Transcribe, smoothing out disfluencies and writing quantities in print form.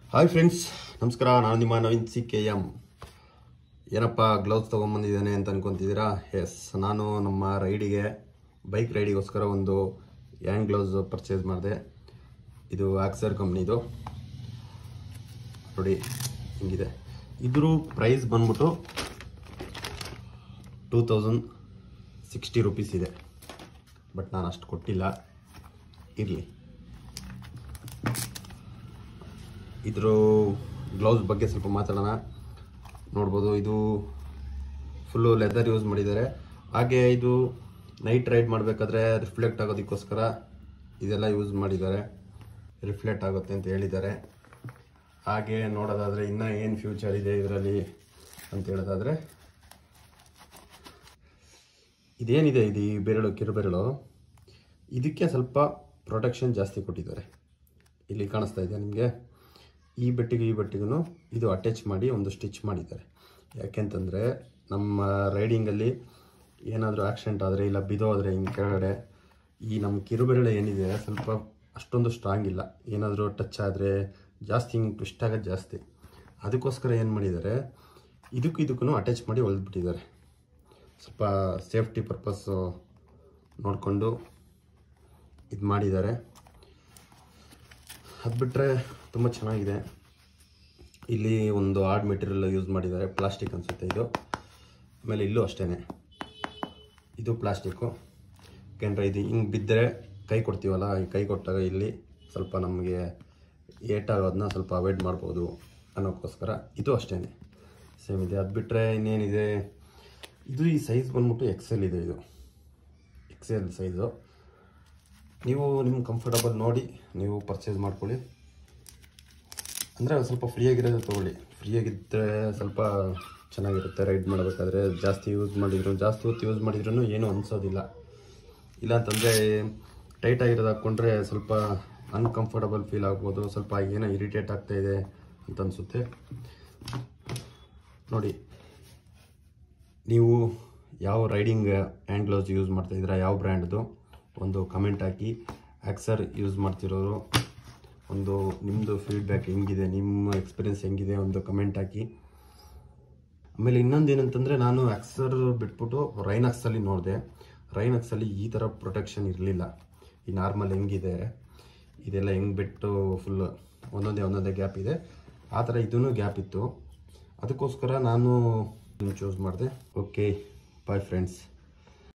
Hi friends, ನಮಸ್ಕಾರ. ನಾನು ನಿಮ್ಮ ನವೀನ್ CKM. ಏನಪ್ಪ ಗ್ಲೌಸ್ ತೊಗೊಂಬಂದಿದ್ದಾನೆ ಅಂತ ಅನ್ಕೊತಿದ್ದೀರಾ? ಎಸ್, ನಾನು ನಮ್ಮ ಬೈಕ್ ರೈಡಿಗೋಸ್ಕರ ಒಂದು ಹ್ಯಾಂಡ್ ಗ್ಲೌಸ್ ಪರ್ಚೇಸ್ ಮಾಡಿದೆ. ಇದು ಆಕ್ಸರ್ ಕಂಪ್ನಿದು. ನೋಡಿ ಹಿಂಗಿದೆ. ಇದ್ರ ಪ್ರೈಸ್ ಬಂದ್ಬಿಟ್ಟು 2060 ರೂಪೀಸ್ ಇದೆ. ಬಟ್ ನಾನು ಅಷ್ಟು ಕೊಟ್ಟಿಲ್ಲ, ಇರಲಿ. ಇದ್ರ ಗ್ಲೌಸ್ ಬಗ್ಗೆ ಸ್ವಲ್ಪ ಮಾತಾಡೋಣ. ನೋಡ್ಬೋದು, ಇದು ಫುಲ್ಲು ಲೆದರ್ ಯೂಸ್ ಮಾಡಿದ್ದಾರೆ. ಹಾಗೆ ಇದು ನೈಟ್ ರೈಡ್ ಮಾಡಬೇಕಾದ್ರೆ ರಿಫ್ಲೆಕ್ಟ್ ಆಗೋದಕ್ಕೋಸ್ಕರ ಇದೆಲ್ಲ ಯೂಸ್ ಮಾಡಿದ್ದಾರೆ. ರಿಫ್ಲೆಕ್ಟ್ ಆಗುತ್ತೆ ಅಂತ ಹೇಳಿದ್ದಾರೆ. ಹಾಗೆ ನೋಡೋದಾದರೆ ಇನ್ನೂ ಏನು ಫ್ಯೂಚರ್ ಇದೆ ಇದರಲ್ಲಿ ಅಂತ ಹೇಳೋದಾದರೆ, ಇದೇನಿದೆ ಇದು ಈ ಬೆರಳು, ಕಿರುಬೆರಳು, ಇದಕ್ಕೆ ಸ್ವಲ್ಪ ಪ್ರೊಟೆಕ್ಷನ್ ಜಾಸ್ತಿ ಕೊಟ್ಟಿದ್ದಾರೆ. ಇಲ್ಲಿ ಕಾಣಿಸ್ತಾ ಇದೆ ನಿಮಗೆ. ಈ ಬೆಟ್ಟಿಗೂ ಇದು ಅಟ್ಯಾಚ್ ಮಾಡಿ ಒಂದು ಸ್ಟಿಚ್ ಮಾಡಿದ್ದಾರೆ. ಯಾಕೆಂತಂದರೆ ನಮ್ಮ ರೈಡಿಂಗಲ್ಲಿ ಏನಾದರೂ ಆಕ್ಸಿಡೆಂಟ್ ಆದರೆ ಇಲ್ಲ ಬಿದ್ದೋದ್ರೆ ಹಿಂಗೆ ಕೆಳಗಡೆ ಈ ನಮ್ಮ ಕಿರುಬೆರಳು ಏನಿದೆ ಸ್ವಲ್ಪ ಅಷ್ಟೊಂದು ಸ್ಟ್ರಾಂಗ್ ಇಲ್ಲ. ಏನಾದರೂ ಟಚ್ ಆದರೆ ಜಾಸ್ತಿ ಹಿಂಗೆ ಟ್ವಿಸ್ಟ್ ಆಗೋದು ಜಾಸ್ತಿ. ಅದಕ್ಕೋಸ್ಕರ ಏನು ಮಾಡಿದ್ದಾರೆ, ಇದಕ್ಕೂ ಅಟ್ಯಾಚ್ ಮಾಡಿ ಹೊಲ್ದ್ಬಿಟ್ಟಿದ್ದಾರೆ. ಸ್ವಲ್ಪ ಸೇಫ್ಟಿ ಪರ್ಪಸ್ಸು ನೋಡಿಕೊಂಡು ಇದು ಮಾಡಿದ್ದಾರೆ. ಅದು ಬಿಟ್ಟರೆ ತುಂಬ ಚೆನ್ನಾಗಿದೆ. ಇಲ್ಲಿ ಒಂದು ಹಾರ್ಡ್ ಮೆಟೀರಿಯಲ್ ಯೂಸ್ ಮಾಡಿದ್ದಾರೆ, ಪ್ಲಾಸ್ಟಿಕ್ ಅನಿಸುತ್ತೆ ಇದು. ಆಮೇಲೆ ಇಲ್ಲೂ ಅಷ್ಟೇ, ಇದು ಪ್ಲಾಸ್ಟಿಕ್ಕು. ಯಾಕೆಂದರೆ ಇದು ಹಿಂಗೆ ಬಿದ್ದರೆ ಕೈ ಕೊಡ್ತೀವಲ್ಲ, ಈ ಕೈ ಕೊಟ್ಟಾಗ ಇಲ್ಲಿ ಸ್ವಲ್ಪ ನಮಗೆ ಏಟಾಗೋದನ್ನ ಸ್ವಲ್ಪ ಅವಾಯ್ಡ್ ಮಾಡ್ಬೋದು ಅನ್ನೋಕ್ಕೋಸ್ಕರ ಇದು ಅಷ್ಟೇ ಸೇಮ್ ಇದೆ. ಅದು ಬಿಟ್ಟರೆ ಇನ್ನೇನಿದೆ, ಇದು ಈ ಸೈಜ್ ಬಂದ್ಬಿಟ್ಟು XL ಇದೆ. ಇದು XL ಸೈಜು. ನೀವು ನಿಮ್ಮ ಕಂಫರ್ಟಬಲ್ ನೋಡಿ ನೀವು ಪರ್ಚೇಸ್ ಮಾಡ್ಕೊಳ್ಳಿ. ಅಂದರೆ ಸ್ವಲ್ಪ ಫ್ರೀಯಾಗಿರೋದು ತೊಗೊಳ್ಳಿ. ಫ್ರೀಯಾಗಿದ್ದರೆ ಸ್ವಲ್ಪ ಚೆನ್ನಾಗಿರುತ್ತೆ ರೈಡ್ ಮಾಡಬೇಕಾದ್ರೆ. ಜಾಸ್ತಿ ಹೊತ್ತು ಯೂಸ್ ಮಾಡಿದ್ರೂ ಏನೂ ಅನಿಸೋದಿಲ್ಲ. ಇಲ್ಲಾಂತಂದರೆ ಟೈಟಾಗಿರೋದು ಹಾಕ್ಕೊಂಡ್ರೆ ಸ್ವಲ್ಪ ಅನ್ಕಂಫರ್ಟಬಲ್ ಫೀಲ್ ಆಗ್ಬೋದು. ಸ್ವಲ್ಪ ಏನೋ ಇರಿಟೇಟ್ ಆಗ್ತಾಯಿದೆ ಅಂತ ಅನಿಸುತ್ತೆ. ನೋಡಿ, ನೀವು ಯಾವ ರೈಡಿಂಗ್ ಹ್ಯಾಂಡ್ ಗ್ಲೌಸ್ ಯೂಸ್ ಮಾಡ್ತಾಯಿದ್ದೀರಾ, ಯಾವ ಬ್ರ್ಯಾಂಡ್ದು ಒಂದು ಕಮೆಂಟ್ ಹಾಕಿ. ಆಕ್ಸರ್ ಯೂಸ್ ಮಾಡ್ತಿರೋರು ಒಂದು ನಿಮ್ಮದು ಫೀಡ್ಬ್ಯಾಕ್ ಹೆಂಗಿದೆ, ನಿಮ್ಮ ಎಕ್ಸ್ಪೀರಿಯೆನ್ಸ್ ಹೆಂಗಿದೆ ಒಂದು ಕಮೆಂಟ್ ಹಾಕಿ. ಆಮೇಲೆ ಇನ್ನೊಂದು ಏನಂತಂದರೆ, ನಾನು ಆಕ್ಸರ್ ಬಿಟ್ಬಿಟ್ಟು ರೈನಾಕ್ಸಲ್ಲಿ ನೋಡಿದೆ. ರೈನಾಕ್ಸಲ್ಲಿ ಈ ಥರ ಪ್ರೊಟೆಕ್ಷನ್ ಇರಲಿಲ್ಲ. ಈ ನಾರ್ಮಲ್ ಹೆಂಗಿದೆ ಇದೆಲ್ಲ ಹೆಂಗೆ ಬಿಟ್ಟು ಫುಲ್ ಒಂದೊಂದೇ ಗ್ಯಾಪ್ ಇದೆ, ಆ ಥರ ಇದೂ ಗ್ಯಾಪ್ ಇತ್ತು. ಅದಕ್ಕೋಸ್ಕರ ನಾನು ಚೂಸ್ ಮಾಡಿದೆ. Okay, bye friends.